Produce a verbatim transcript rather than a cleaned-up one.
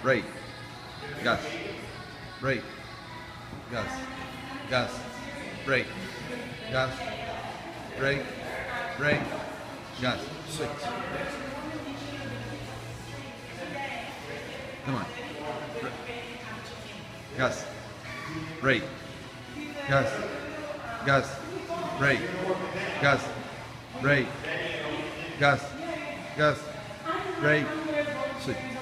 brake, gas, brake, gas, gas, brake, gas, brake, brake, gas, switch. Come on. Gas, brake, gas, gas, brake, gas, brake, gas, gas, brake, switch.